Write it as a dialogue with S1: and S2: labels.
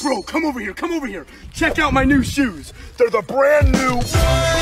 S1: Bro, come over here. Check out my new shoes. They're the brand new